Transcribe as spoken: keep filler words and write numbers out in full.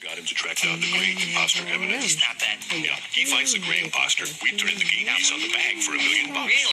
Got him to track down the gray imposter evidence. Stop that. Yeah, he finds the gray imposter. We turn in the key piece on the bag for a million bucks. Really?